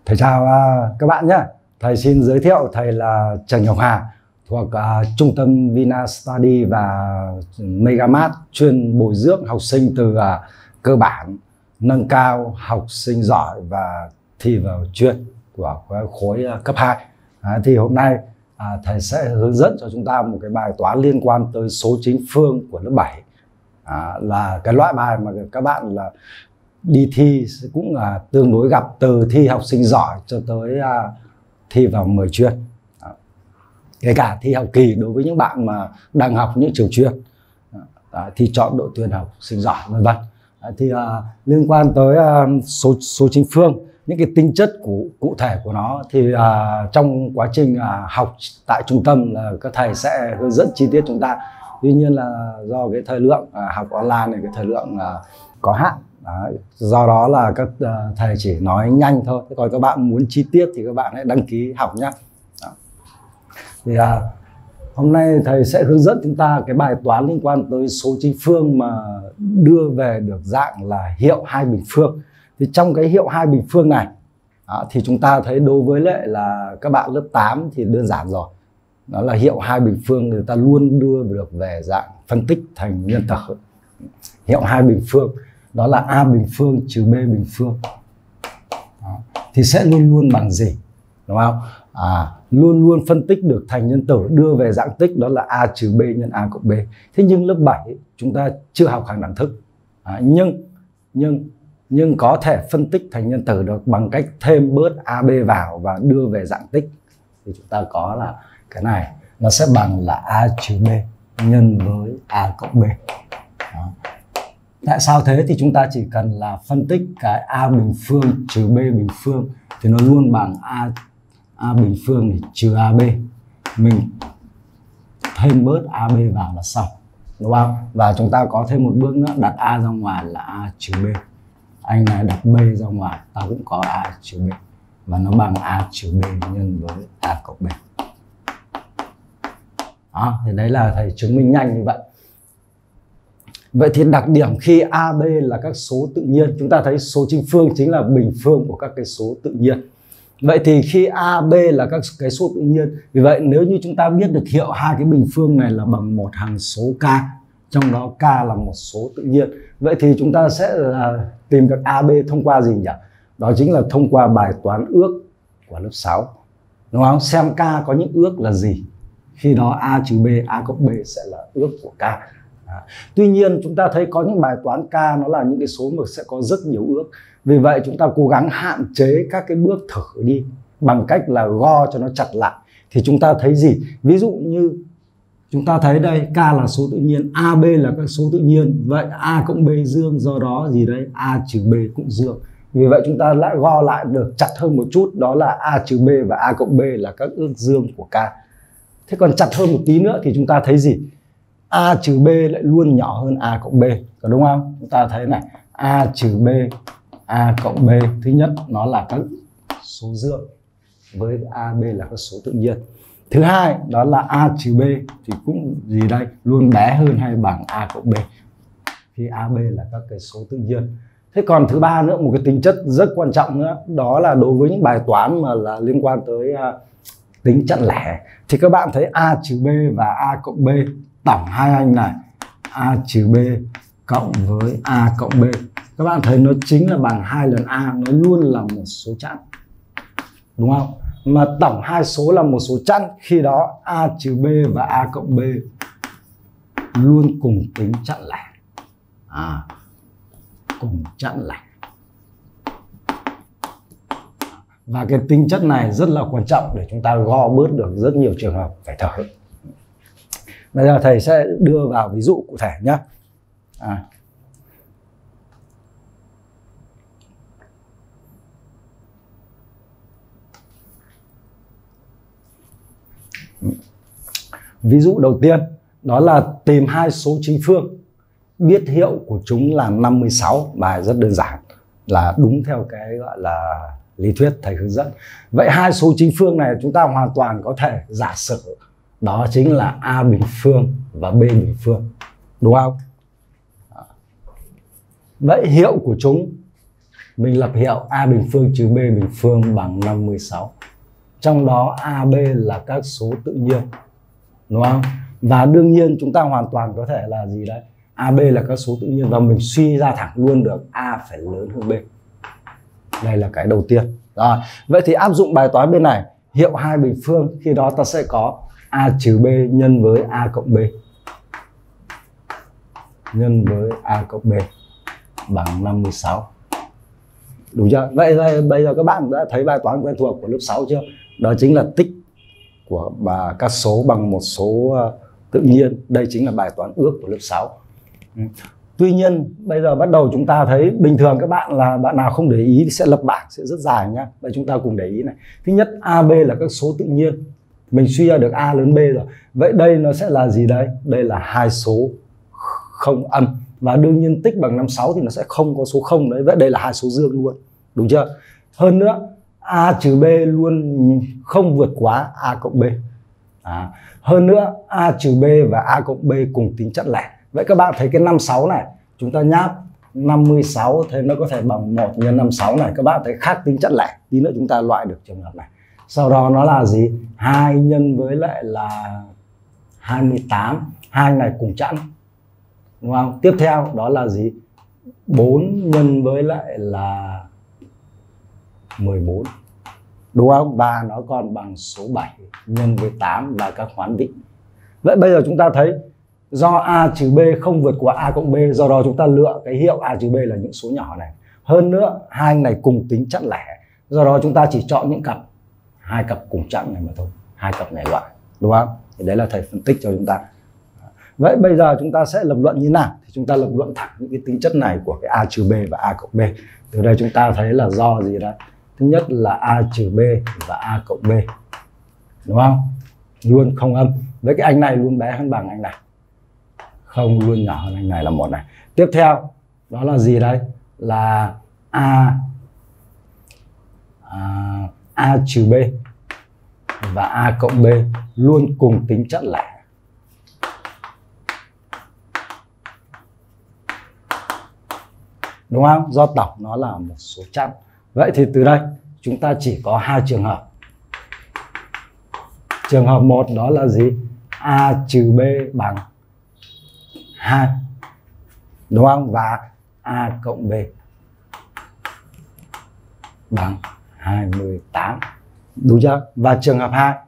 Thầy chào các bạn nhé. Thầy xin giới thiệu thầy là Trần Ngọc Hà thuộc trung tâm Vinastudy và Megamat, chuyên bồi dưỡng học sinh từ cơ bản, nâng cao, học sinh giỏi và thi vào chuyên của khối cấp 2. Thì hôm nay thầy sẽ hướng dẫn cho chúng ta một cái bài toán liên quan tới số chính phương của lớp 7. Là cái loại bài mà các bạn là đi thi cũng là tương đối gặp, từ thi học sinh giỏi cho tới thi vào 10 chuyên, kể cả thi học kỳ đối với những bạn mà đang học những trường chuyên, thi chọn đội tuyển học sinh giỏi vân vân. Thì liên quan tới số chính phương, những cái tính chất cụ thể của nó thì trong quá trình học tại trung tâm là các thầy sẽ hướng dẫn chi tiết chúng ta. Tuy nhiên là do cái thời lượng học online này, cái thời lượng có hạn, do đó là các thầy chỉ nói nhanh thôi. Còn các bạn muốn chi tiết thì các bạn hãy đăng ký học nhé. Thì hôm nay thầy sẽ hướng dẫn chúng ta cái bài toán liên quan tới số chính phương mà đưa về được dạng là hiệu hai bình phương. Thì trong cái hiệu hai bình phương này thì chúng ta thấy đối với lại là các bạn lớp 8 thì đơn giản rồi. Đó là hiệu hai bình phương người ta luôn đưa được về dạng phân tích thành nhân tử. Hiệu hai bình phương đó là a bình phương trừ b bình phương. Thì sẽ luôn luôn bằng gì, đúng không? Luôn luôn phân tích được thành nhân tử, đưa về dạng tích, đó là a trừ b nhân a cộng b. Thế nhưng lớp 7 chúng ta chưa học hàng đẳng thức, nhưng có thể phân tích thành nhân tử được bằng cách thêm bớt ab vào và đưa về dạng tích. Thì chúng ta có là cái này nó sẽ bằng là a trừ b nhân với a cộng b. Tại sao thế? Thì chúng ta chỉ cần là phân tích cái a bình phương trừ b bình phương thì nó luôn bằng a bình phương này trừ ab, mình thêm bớt ab vào là xong, đúng không? Và chúng ta có thêm một bước nữa, đặt a ra ngoài là a trừ b, anh này đặt b ra ngoài ta cũng có a trừ b, và nó bằng a trừ b nhân với a cộng b. Thì đấy là thầy chứng minh nhanh như vậy. Vậy thì đặc điểm khi AB là các số tự nhiên, chúng ta thấy số chính phương chính là bình phương của các cái số tự nhiên. Vậy thì khi AB là các cái số tự nhiên, vì vậy nếu như chúng ta biết được hiệu hai cái bình phương này là bằng một hằng số k, trong đó k là một số tự nhiên, vậy thì chúng ta sẽ tìm được AB thông qua gì nhỉ? Đó chính là thông qua bài toán ước của lớp 6, đúng không? Xem k có những ước là gì, khi đó a trừ b, a cộng b sẽ là ước của k. Tuy nhiên chúng ta thấy có những bài toán k nó là những cái số mà sẽ có rất nhiều ước. Vì vậy chúng ta cố gắng hạn chế các cái bước thử đi bằng cách là gom cho nó chặt lại. Thì chúng ta thấy gì? Ví dụ như chúng ta thấy đây, k là số tự nhiên, ab là các số tự nhiên, vậy a cộng b dương, do đó gì đấy, a trừ b cũng dương. Vì vậy chúng ta lại gom lại được chặt hơn một chút, đó là a trừ b và a cộng b là các ước dương của k. Thế còn chặt hơn một tí nữa thì chúng ta thấy gì? A trừ B lại luôn nhỏ hơn A cộng B, có đúng không? Chúng ta thấy này, A trừ B, A cộng B, thứ nhất nó là các số dương với AB là các số tự nhiên. Thứ hai đó là A trừ B thì cũng gì đây, luôn bé hơn hay bằng A cộng B khi AB là các cái số tự nhiên. Thế còn thứ ba nữa, một cái tính chất rất quan trọng nữa, đó là đối với những bài toán mà là liên quan tới tính chẵn lẻ thì các bạn thấy A trừ B và A cộng B, tổng hai anh này a trừ b cộng với a cộng b, các bạn thấy nó chính là bằng 2 lần a, nó luôn là một số chẵn, đúng không? Mà tổng hai số là một số chẵn, khi đó a trừ b và a cộng b luôn cùng tính chẵn lẻ, cùng chẵn lẻ. Và cái tính chất này rất là quan trọng để chúng ta gom bớt được rất nhiều trường hợp phải thử. Bây giờ thầy sẽ đưa vào ví dụ cụ thể nhé. Ví dụ đầu tiên đó là tìm hai số chính phương, biết hiệu của chúng là 56. Bài rất đơn giản, là đúng theo cái gọi là lý thuyết thầy hướng dẫn. Vậy hai số chính phương này chúng ta hoàn toàn có thể giả sử đó chính là a bình phương và b bình phương, đúng không? Vậy hiệu của chúng mình lập hiệu A bình phương trừ B bình phương bằng 56. Trong đó AB là các số tự nhiên, đúng không? Và đương nhiên chúng ta hoàn toàn có thể là gì đấy? AB là các số tự nhiên và mình suy ra thẳng luôn được A phải lớn hơn B. Đây là cái đầu tiên. Rồi, vậy thì áp dụng bài toán bên này, hiệu hai bình phương, khi đó ta sẽ có A trừ B nhân với A cộng B nhân với A cộng B bằng 56. Đúng chưa? Vậy bây giờ các bạn đã thấy bài toán quen thuộc của lớp 6 chưa? Đó chính là tích của các số bằng một số tự nhiên. Đây chính là bài toán ước của lớp 6. Tuy nhiên bây giờ bắt đầu chúng ta thấy bình thường các bạn là bạn nào không để ý thì sẽ lập bảng sẽ rất dài nhá. Vậy chúng ta cùng để ý này. Thứ nhất, AB là các số tự nhiên. Mình suy ra được A lớn B rồi. Vậy đây nó sẽ là gì đây? Đây là hai số không âm. Và đương nhiên tích bằng 56 thì nó sẽ không có số 0 đấy. Vậy đây là hai số dương luôn. Đúng chưa? Hơn nữa, A trừ B luôn không vượt quá A cộng B. Hơn nữa, A trừ B và A cộng B cùng tính chất lẻ. Vậy các bạn thấy cái 56 này, chúng ta nháp 56 thế nó có thể bằng 1 nhân 56 này. Các bạn thấy khác tính chất lẻ. Tí nữa chúng ta loại được trường hợp này. Sau đó nó là gì? 2 nhân với lại là 28. 2 này cùng chẵn. Đúng không? Tiếp theo đó là gì? 4 nhân với lại là 14. Đúng không? Và nó còn bằng số 7 nhân với 8 và các hoán định. Vậy bây giờ chúng ta thấy do A trừ B không vượt qua A cộng B, do đó chúng ta lựa cái hiệu A trừ B là những số nhỏ này. Hơn nữa, hai này cùng tính chẵn lẻ. Do đó chúng ta chỉ chọn những cặp, hai cặp cùng chẵn này mà thôi. Hai cặp này loại. Đúng không? Thì đấy là thầy phân tích cho chúng ta. Vậy bây giờ chúng ta sẽ lập luận như nào? Thì chúng ta lập luận thẳng những cái tính chất này của cái A trừ B và A cộng B. Từ đây chúng ta thấy là do gì đấy? Thứ nhất là A trừ B và A cộng B. Đúng không? Luôn không âm. Với cái anh này luôn bé hơn bằng anh này. Không luôn nhỏ hơn anh này là 1 này. Tiếp theo đó là gì đây? Là A trừ B và A cộng B luôn cùng tính chất lẻ. Đúng không? Do tổng nó là một số chẵn. Vậy thì từ đây chúng ta chỉ có hai trường hợp. Trường hợp 1 đó là gì? A trừ B bằng 2. Đúng không? Và A cộng B bằng 28. Đúng chưa? Và trường hợp 2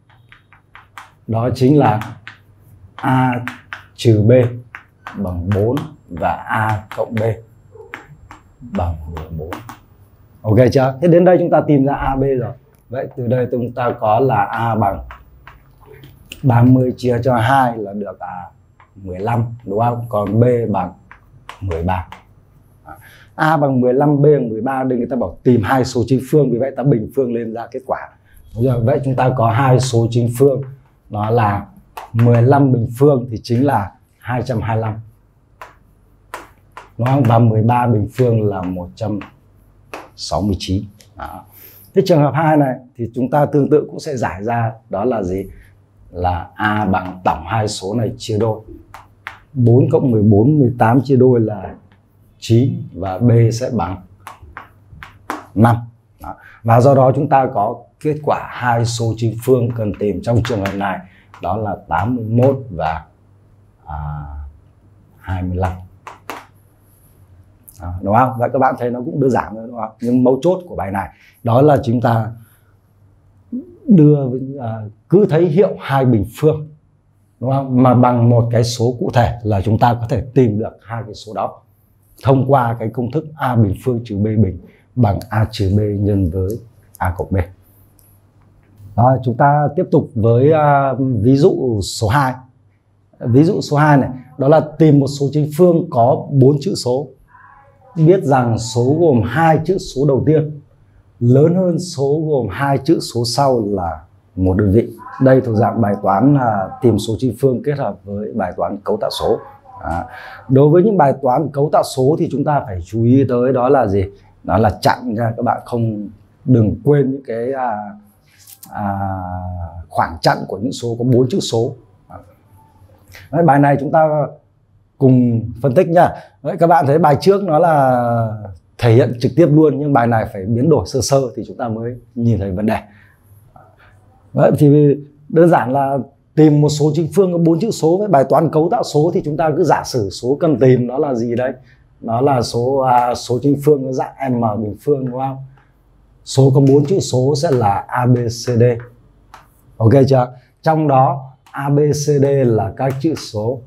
đó chính là A trừ B bằng 4 và A cộng B bằng 14. Ok chưa? Thế đến đây chúng ta tìm ra AB rồi. Vậy từ đây chúng ta có là A bằng 30 chia cho 2 là được 15, đúng không? Còn B bằng 13. A bằng 15, B bằng 13. Đây người ta bảo tìm hai số chính phương, vì vậy ta bình phương lên ra kết quả. Đúng rồi. Vậy chúng ta có hai số chính phương, đó là 15 bình phương thì chính là 225. Đúng không? Và 13 bình phương là 169. Đó. Thế trường hợp 2 này thì chúng ta tương tự cũng sẽ giải ra, đó là gì? Là A bằng tổng hai số này chia đôi. 4 cộng 14, 18 chia đôi là 9 và B sẽ bằng 5. Đó. Và do đó chúng ta có kết quả hai số chính phương cần tìm trong trường hợp này, đó là 81 và 25. Đó, đúng không? Vậy các bạn thấy nó cũng đơn giản thôi, đúng không? Nhưng mấu chốt của bài này đó là chúng ta cứ thấy hiệu hai bình phương, đúng không? Mà bằng một cái số cụ thể là chúng ta có thể tìm được hai cái số đó thông qua cái công thức A bình phương trừ B bình bằng A trừ B nhân với A cộng B. Đó, chúng ta tiếp tục với ví dụ số 2. Ví dụ số 2 này, đó là tìm một số chính phương có 4 chữ số. Biết rằng số gồm 2 chữ số đầu tiên lớn hơn số gồm 2 chữ số sau là một đơn vị. Đây thuộc dạng bài toán tìm số chính phương kết hợp với bài toán cấu tạo số. Đối với những bài toán cấu tạo số thì chúng ta phải chú ý tới đó là gì? Đó là chặn nha, các bạn đừng quên những cái khoảng chặn của những số có 4 chữ số. Đấy, bài này chúng ta cùng phân tích nha. Đấy, các bạn thấy bài trước nó là thể hiện trực tiếp luôn, nhưng bài này phải biến đổi sơ sơ thì chúng ta mới nhìn thấy vấn đề. Vậy thì đơn giản là tìm một số chính phương có 4 chữ số. Với bài toán cấu tạo số thì chúng ta cứ giả sử số cần tìm đó là gì đấy? Nó là số chính phương có dạng m bình phương, đúng không? Số có 4 chữ số sẽ là ABCD. Ok chưa? Trong đó ABCD là các chữ số,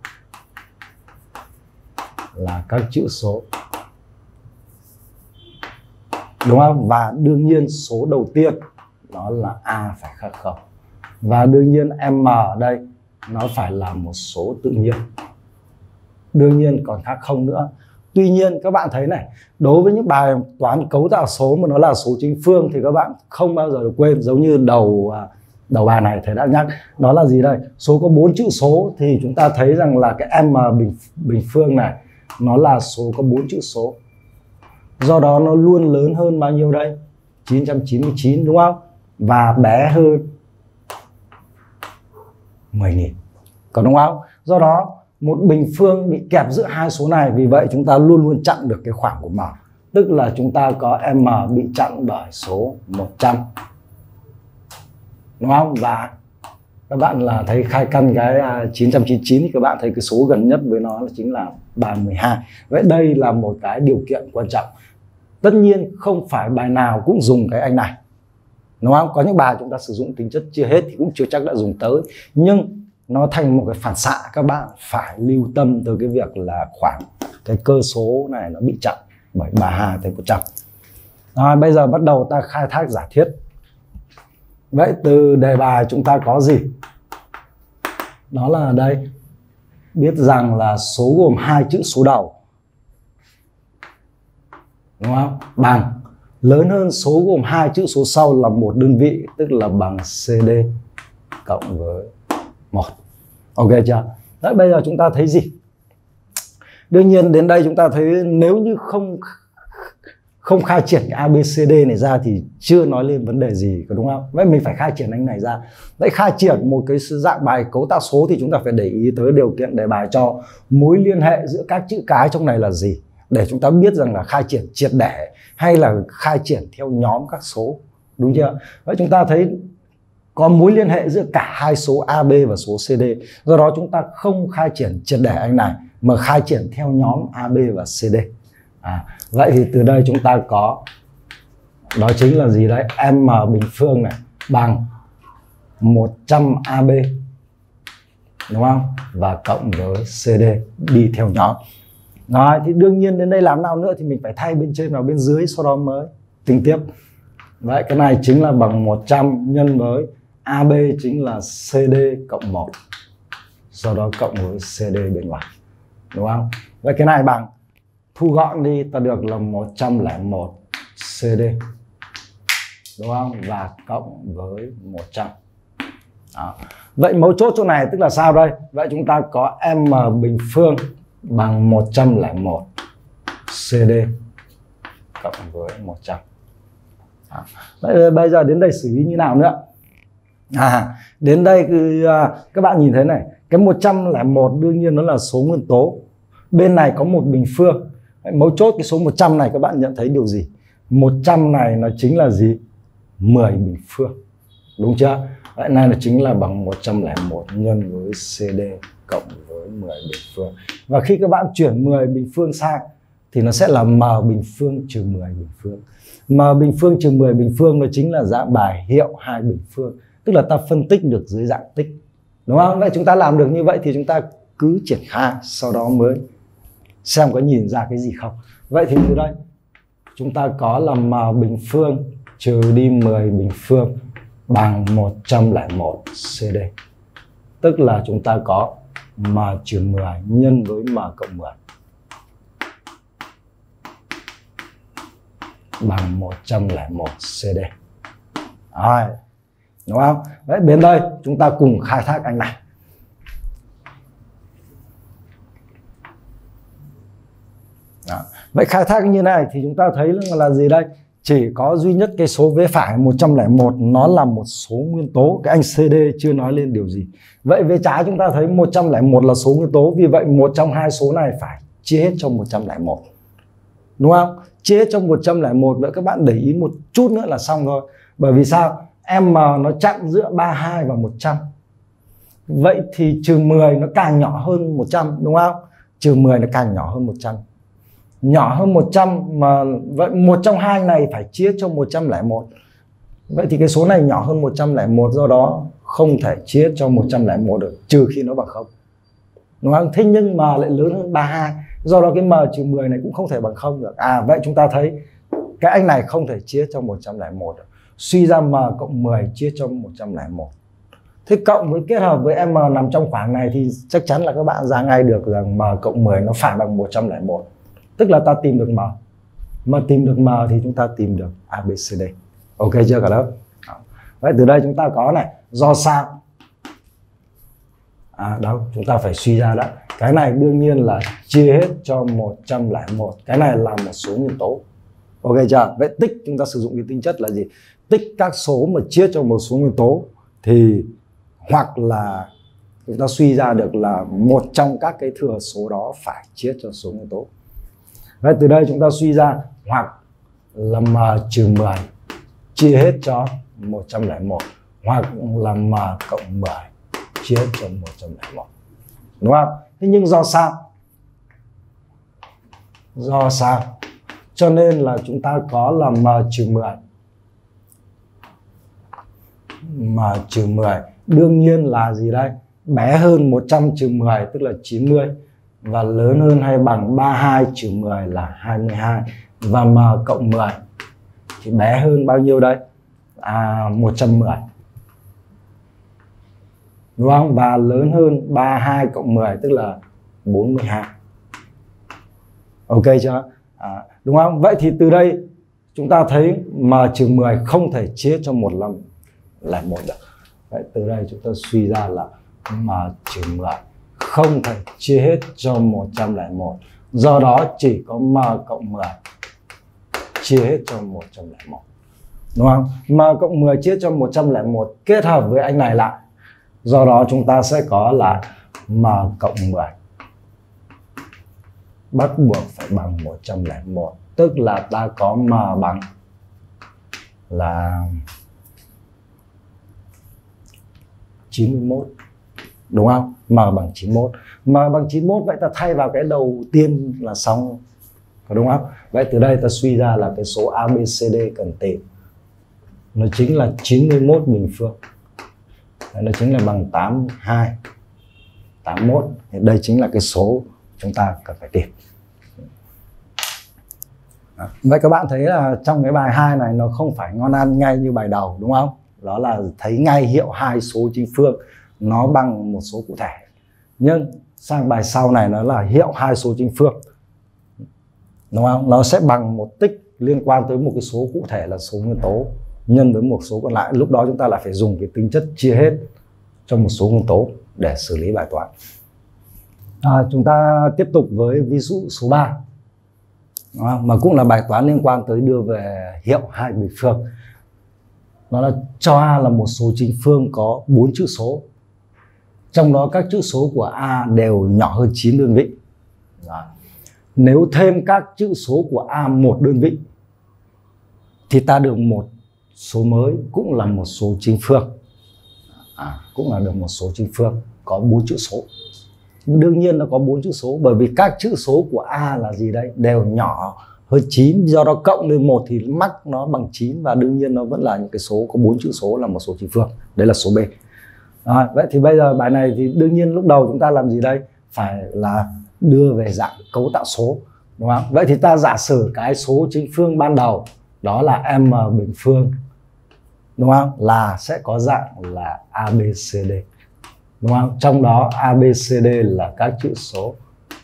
đúng không? Và đương nhiên số đầu tiên đó là A phải khác 0. Và đương nhiên M ở đây nó phải là một số tự nhiên. Đương nhiên còn khác 0 nữa. Tuy nhiên các bạn thấy này, đối với những bài toán cấu tạo số mà nó là số chính phương thì các bạn không bao giờ được quên, giống như đầu bài này thầy đã nhắc, đó là gì đây? Số có 4 chữ số thì chúng ta thấy rằng là cái M bình phương này nó là số có 4 chữ số. Do đó nó luôn lớn hơn bao nhiêu đây? 999, đúng không? Và bé hơn 10.000. Còn đúng không? Do đó một bình phương bị kẹp giữa hai số này, vì vậy chúng ta luôn luôn chặn được cái khoảng của M. Tức là chúng ta có M bị chặn bởi số 100. Đúng không? Và các bạn là thấy khai căn cái 999 thì các bạn thấy cái số gần nhất với nó chính là 312. Vậy đây là một cái điều kiện quan trọng. Tất nhiên không phải bài nào cũng dùng cái anh này, đúng không? Có những bài chúng ta sử dụng tính chất chưa hết thì cũng chưa chắc đã dùng tới, nhưng nó thành một cái phản xạ, các bạn phải lưu tâm tới cái việc là khoảng cái cơ số này nó bị chặn bởi 32 tới 100. Rồi bây giờ bắt đầu ta khai thác giả thiết. Vậy từ đề bài chúng ta có gì? Đó là đây, biết rằng là số gồm 2 chữ số đầu, đúng không? Bằng lớn hơn số gồm 2 chữ số sau là 1 đơn vị, tức là bằng CD cộng với 1. Ok chưa? Đấy, bây giờ chúng ta thấy gì? Đương nhiên đến đây chúng ta thấy nếu như không khai triển cái ABCD này ra thì chưa nói lên vấn đề gì, có đúng không? Vậy mình phải khai triển anh này ra. Vậy khai triển một cái dạng bài cấu tạo số thì chúng ta phải để ý tới điều kiện đề bài cho mối liên hệ giữa các chữ cái trong này là gì, để chúng ta biết rằng là khai triển triệt để hay là khai triển theo nhóm các số, đúng chưa? Vậy chúng ta thấy có mối liên hệ giữa cả hai số AB và số CD. Do đó chúng ta không khai triển triệt để anh này mà khai triển theo nhóm AB và CD. Vậy thì từ đây chúng ta có, đó chính là gì đấy? M bình phương này bằng 100 AB, đúng không? Và cộng với CD đi theo nhóm. Rồi thì đương nhiên đến đây làm nào nữa thì mình phải thay bên trên vào bên dưới, sau đó mới tính tiếp. Vậy cái này chính là bằng 100 nhân với AB chính là CD cộng 1, sau đó cộng với CD bên ngoài, đúng không? Vậy cái này bằng, thu gọn đi ta được là 101 CD, đúng không? Và cộng với 100. Đó. Vậy mấu chốt chỗ này tức là sao đây? Vậy chúng ta có M bình phương bằng 101 CD cộng với 100. Đó. Vậy bây giờ đến đây xử lý như nào nữa? Đến đây các bạn nhìn thấy này, cái 101 đương nhiên nó là số nguyên tố. Bên này có một bình phương. Mấu chốt cái số 100 này các bạn nhận thấy điều gì? 100 này nó chính là gì? 10 bình phương. Đúng chưa? Vậy này là chính là bằng 101 nhân với CD cộng với 10 bình phương. Và khi các bạn chuyển 10 bình phương sang thì nó sẽ là M bình phương trừ 10 bình phương. M bình phương trừ 10 bình phương nó chính là dạng bài hiệu 2 bình phương. Tức là ta phân tích được dưới dạng tích. Đúng không? Vậy chúng ta làm được như vậy thì chúng ta cứ triển khai, sau đó mới xem có nhìn ra cái gì không. Vậy thì từ đây chúng ta có là M bình phương trừ đi 10 bình phương bằng 101 CD. Tức là chúng ta có M trừ 10 nhân với M cộng 10 bằng 101 CD. Rồi, đúng không? Đấy, đến đây chúng ta cùng khai thác anh này. Đó. Vậy khai thác như này thì chúng ta thấy là gì đây? Chỉ có duy nhất cái số vế phải 101 nó là một số nguyên tố, cái anh CD chưa nói lên điều gì. Vậy vế trái chúng ta thấy 101 là số nguyên tố, vì vậy một trong hai số này phải chia hết cho 101. đúng không? Chia hết cho 101. Vậy các bạn để ý một chút nữa là xong thôi. Bởi vì sao? M nó chặn giữa 32 và 100. Vậy thì trừ 10 nó càng nhỏ hơn 100, đúng không? Trừ 10 nó càng nhỏ hơn 100. Nhỏ hơn 100 mà vậy một trong hai này phải chia cho 101. Vậy thì cái số này nhỏ hơn 101, do đó không thể chia cho 101 được, trừ khi nó bằng 0. Đúng không? Thế nhưng mà lại lớn hơn 32, do đó cái m trừ 10 này cũng không thể bằng 0 được. Vậy chúng ta thấy cái anh này không thể chia cho 101 được. Suy ra m cộng 10 chia cho 101. Thế cộng với kết hợp với m nằm trong khoảng này thì chắc chắn là các bạn ra ngay được rằng m cộng 10 nó phải bằng 101. Tức là ta tìm được m. Mà tìm được m thì chúng ta tìm được ABCD. Ok chưa cả lớp? Vậy từ đây chúng ta có này, do sao? Đâu, chúng ta phải suy ra đó. Cái này đương nhiên là chia hết cho 101. Cái này là một số nguyên tố. Ok chưa? Vậy tích chúng ta sử dụng cái tính chất là gì? Tích các số mà chia cho một số nguyên tố thì hoặc là chúng ta suy ra được là một trong các cái thừa số đó phải chia cho số nguyên tố. Vậy từ đây chúng ta suy ra hoặc là m trừ 10 chia hết cho 101 hoặc là m cộng 10 chia hết cho 101. Đúng không? Thế nhưng do sao? Do sao? Cho nên là chúng ta có là m trừ 10. M trừ 10 đương nhiên là gì đây? Bé hơn 100 trừ 10 tức là 90 và lớn hơn hay bằng 32 trừ 10 là 22 và m cộng 10 thì bé hơn bao nhiêu đây? 110. Đúng không? Và lớn hơn 32 cộng 10 tức là 42. Ok chưa? Đúng không? Vậy thì từ đây chúng ta thấy m trừ 10 không thể chia cho 101 được. Vậy từ đây chúng ta suy ra là m trừ 10 không thể chia hết cho 101. Do đó chỉ có m cộng 10 chia hết cho 101. Đúng không? M cộng 10 chia cho 101 kết hợp với anh này lại. Do đó chúng ta sẽ có là m cộng 10 bắt buộc phải bằng 101. Tức là ta có m bằng là 91. Đúng không? M bằng 91. M bằng 91 vậy ta thay vào cái đầu tiên là xong. Đúng không? Vậy từ đây ta suy ra là cái số ABCD cần tìm nó chính là 91 bình phương. Nó chính là bằng 82, 81. Thì đây chính là cái số chúng ta cần phải tìm. Vậy các bạn thấy là trong cái bài 2 này nó không phải ngon ăn ngay như bài đầu, đúng không? Đó là thấy ngay hiệu hai số chính phương nó bằng một số cụ thể. Nhưng sang bài sau này nó là hiệu hai số chính phương, đúng không? Nó sẽ bằng một tích liên quan tới một cái số cụ thể là số nguyên tố nhân với một số còn lại. Lúc đó chúng ta lại phải dùng cái tính chất chia hết cho một số nguyên tố để xử lý bài toán. Chúng ta tiếp tục với ví dụ số 3, mà cũng là bài toán liên quan tới đưa về hiệu hai bình phương. Nó là cho A là một số chính phương có 4 chữ số, trong đó các chữ số của A đều nhỏ hơn 9 đơn vị. Nếu thêm các chữ số của A 1 đơn vị thì ta được một số mới cũng là một số chính phương. Cũng là được một số chính phương có 4 chữ số. Đương nhiên nó có 4 chữ số bởi vì các chữ số của A là gì đây? Đều nhỏ hơn 9, do đó cộng lên 1 thì mắc nó bằng 9 và đương nhiên nó vẫn là những cái số có 4 chữ số là một số chính phương. Đấy là số B. Vậy thì bây giờ bài này thì đương nhiên lúc đầu chúng ta làm gì đây? Phải là đưa về dạng cấu tạo số, đúng không? Vậy thì ta giả sử cái số chính phương ban đầu đó là m bình phương, đúng không? Là sẽ có dạng là ABCD, đúng không? Trong đó ABCD là các chữ số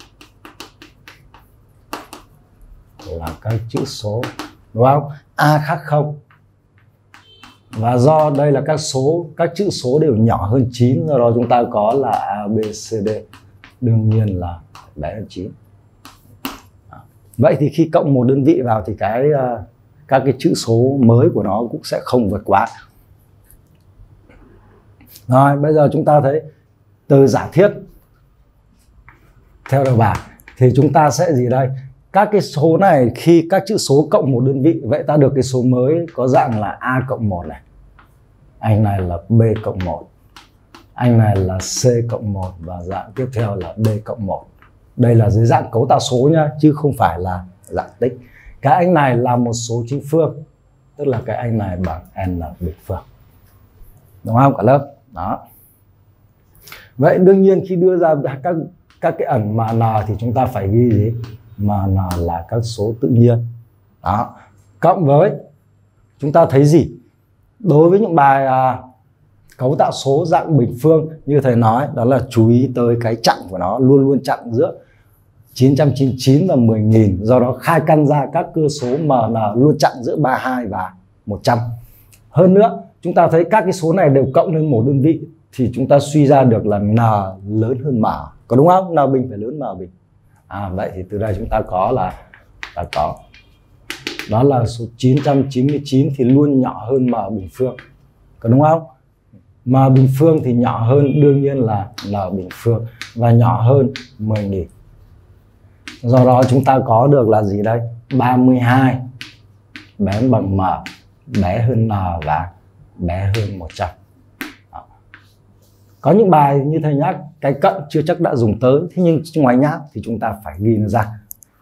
đúng không? A khác 0. Và do đây là các chữ số đều nhỏ hơn 9, do đó chúng ta có là ABCD đương nhiên là bé hơn 9. Vậy thì khi cộng một đơn vị vào thì các cái chữ số mới của nó cũng sẽ không vượt quá. Rồi, bây giờ chúng ta thấy từ giả thiết theo đầu bài thì chúng ta sẽ gì đây? các cái số này khi các chữ số cộng một đơn vị, vậy ta được cái số mới có dạng là A cộng 1 này. Anh này là B cộng 1. Anh này là C cộng 1 và dạng tiếp theo là D cộng 1. Đây là dưới dạng cấu tạo số nhá, chứ không phải là dạng tích. Cái anh này là một số chính phương, tức là cái anh này bằng n bình phương. Đúng không cả lớp? Đó. Vậy đương nhiên khi đưa ra các cái ẩn mà n thì chúng ta phải ghi gì? Mà n là các số tự nhiên. Đó. Cộng với chúng ta thấy gì? Đối với những bài cấu tạo số dạng bình phương như thầy nói, đó là chú ý tới cái chẵn của nó, luôn luôn chẵn giữa 999 và 10.000. Do đó khai căn ra các cơ số MN luôn chẵn giữa 32 và 100. Hơn nữa, chúng ta thấy các cái số này đều cộng lên một đơn vị thì chúng ta suy ra được là n lớn hơn m. Có đúng không? N bình phải lớn m bình. Vậy thì từ đây chúng ta có là có. Đó là số 999 thì luôn nhỏ hơn m bình phương. Có đúng không? M bình phương thì nhỏ hơn đương nhiên là n bình phương và nhỏ hơn 10.000. Do đó chúng ta có được là gì đây? 32 bé bằng m, bé hơn n và bé hơn 100. Đó. Có những bài như thầy nhắc, cái cận chưa chắc đã dùng tới, thế nhưng ngoài nháp thì chúng ta phải ghi nó ra.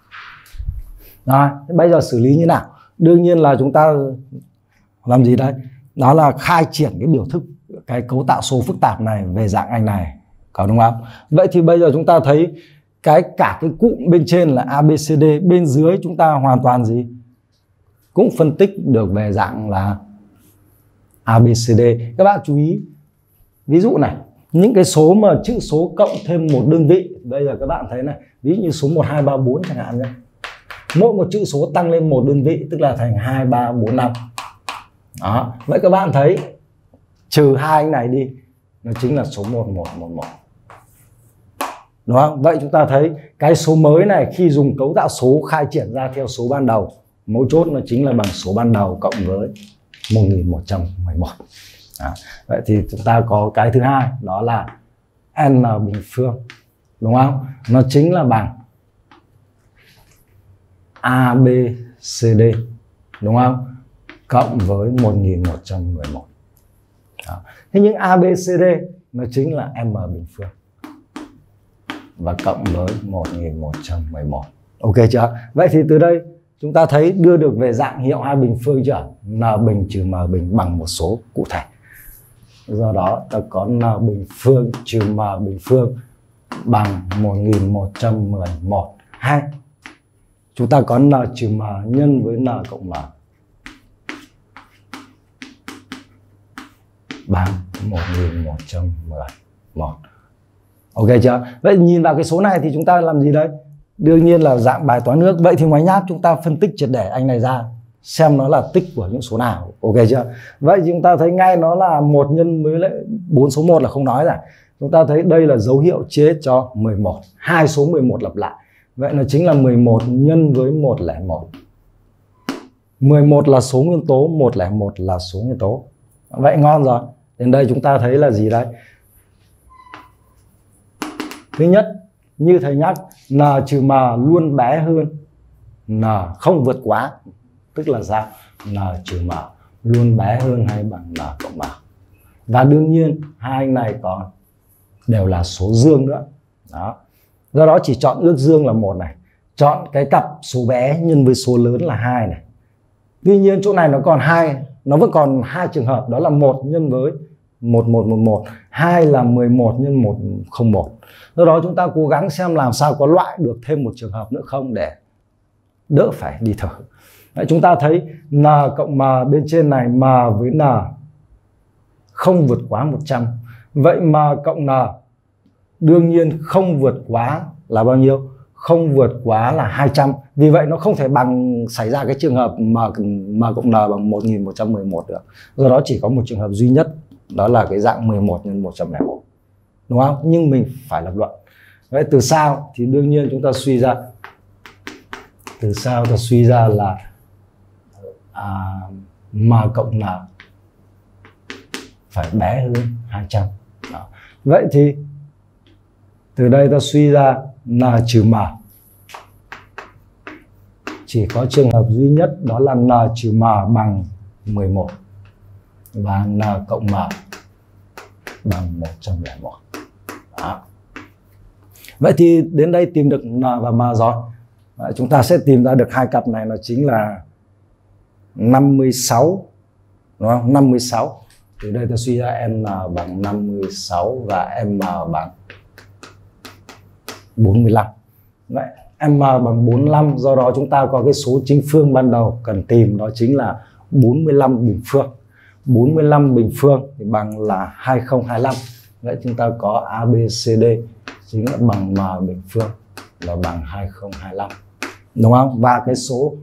Rồi, bây giờ xử lý như nào? Đương nhiên là chúng ta làm gì đây? Đó là khai triển cái biểu thức, cái cấu tạo số phức tạp này về dạng anh này. Có đúng không? Vậy thì bây giờ chúng ta thấy cả cái cụm bên trên là ABCD, bên dưới chúng ta hoàn toàn gì? Cũng phân tích được về dạng là ABCD. Các bạn chú ý, ví dụ này, những cái số mà chữ số cộng thêm một đơn vị, bây giờ các bạn thấy này, ví dụ như số 1, 2, 3, 4 chẳng hạn nhé. Mỗi một chữ số tăng lên một đơn vị tức là thành 2, 3, 4, 5. Đó, vậy các bạn thấy trừ hai anh này đi, nó chính là số 1111. Đúng không? Vậy chúng ta thấy cái số mới này khi dùng cấu tạo số khai triển ra theo số ban đầu, mấu chốt nó chính là bằng số ban đầu cộng với 1111. Đó. Vậy thì chúng ta có cái thứ hai, đó là n bình phương. Đúng không? Nó chính là bằng ABCD. Đúng không? Cộng với 1111. Đó. Thế nhưng ABCD nó chính là m bình phương và cộng với 1111. Ok chưa? Vậy thì từ đây chúng ta thấy đưa được về dạng hiệu hai bình phương chưa? N bình trừ m bình bằng một số cụ thể. Do đó ta có n bình phương trừ m bình phương bằng 1111. Hay chúng ta có n trừ m nhân với n cộng m bằng 1111. Ok chưa? Vậy nhìn vào cái số này thì chúng ta làm gì đấy? Đương nhiên là dạng bài toán nước. Vậy thì ngoài nháp chúng ta phân tích triệt để anh này ra, xem nó là tích của những số nào. Ok chưa? Vậy chúng ta thấy ngay nó là 1 nhân với lại 4 số 1 là không nói rồi. Chúng ta thấy đây là dấu hiệu chia cho 11. Hai số 11 lặp lại. Vậy nó chính là 11 nhân với 101. 11 là số nguyên tố, 101 là số nguyên tố. Vậy ngon rồi. Đến đây chúng ta thấy là gì đây? Thứ nhất, như thầy nhắc, n trừ m luôn bé hơn n, không vượt quá. Tức là sao? N trừ m luôn bé hơn hay bằng n cộng m. Và đương nhiên hai anh này còn đều là số dương nữa. Đó. Do đó chỉ chọn ước dương là 1 này. Chọn cái cặp số bé nhân với số lớn là 2 này. Tuy nhiên chỗ này nó còn 2, nó vẫn còn 2 trường hợp, đó là 1 nhân với 1111, 2 là 11 nhân 101. Do đó chúng ta cố gắng xem làm sao có loại được thêm một trường hợp nữa không để đỡ phải đi thử. Đấy, chúng ta thấy n cộng m bên trên này, m với n không vượt quá 100. Vậy m cộng n đương nhiên không vượt quá là bao nhiêu? Không vượt quá là 200. Vì vậy nó không thể xảy ra cái trường hợp m cộng n bằng 1111 được. Do đó chỉ có một trường hợp duy nhất, đó là cái dạng 11 nhân 101. Đúng không? Nhưng mình phải lập luận. Vậy từ sao thì đương nhiên chúng ta suy ra. Từ sao ta suy ra là m cộng n phải bé hơn 200. Đó. Vậy thì từ đây ta suy ra n trừ m chỉ có trường hợp duy nhất đó là n trừ m bằng 11 và n cộng m bằng 101. Đó. Vậy thì đến đây tìm được n và m rồi. Vậy chúng ta sẽ tìm ra được hai cặp này, nó chính là 56, đúng không? 56. Từ đây ta suy ra n bằng 56 và m bằng 45. Vậy m bằng 45, do đó chúng ta có cái số chính phương ban đầu cần tìm, đó chính là 45 bình phương. 45 bình phương thì bằng là 2025. Vậy chúng ta có ABCD chính là bằng m bình phương là bằng 2025, đúng không? Và cái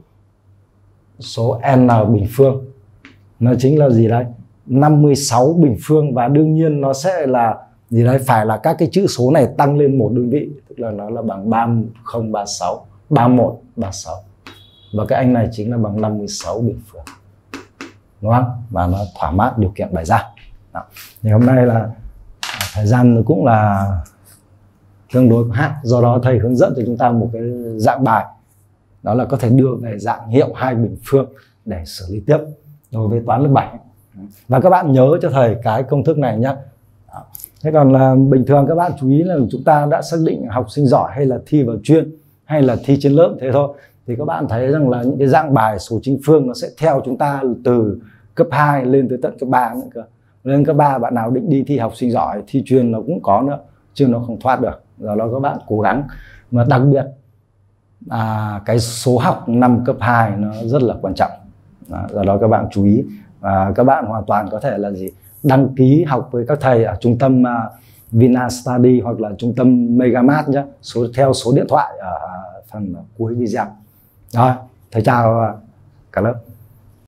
số n bình phương nó chính là gì đấy? 56 bình phương, và đương nhiên nó sẽ là gì đấy, phải là các cái chữ số này tăng lên một đơn vị, tức là nó là bằng 3036, 3136. Và cái anh này chính là bằng 56 bình phương, đúng không? Và nó thỏa mãn điều kiện bài ra. Thì hôm nay là thời gian cũng là tương đối hạn, do đó thầy hướng dẫn cho chúng ta một cái dạng bài, đó là có thể đưa về dạng hiệu hai bình phương để xử lý tiếp đối với toán lớp 7. Và các bạn nhớ cho thầy cái công thức này nhé. Thế còn là bình thường các bạn chú ý là chúng ta đã xác định học sinh giỏi hay là thi vào chuyên hay là thi trên lớp thế thôi, thì các bạn thấy rằng là những cái dạng bài số chính phương nó sẽ theo chúng ta từ cấp 2 lên tới tận cấp 3 nữa cơ. Lên cấp 3 bạn nào định đi thi học sinh giỏi, thi chuyên nó cũng có nữa, chứ nó không thoát được. Do đó các bạn cố gắng, mà đặc biệt cái số học năm cấp 2 nó rất là quan trọng. Do đó các bạn chú ý, và các bạn hoàn toàn có thể là gì, đăng ký học với các thầy ở trung tâm Vinastudy hoặc là trung tâm Megamart nhé, theo số điện thoại ở phần cuối video. Rồi, thầy chào cả lớp.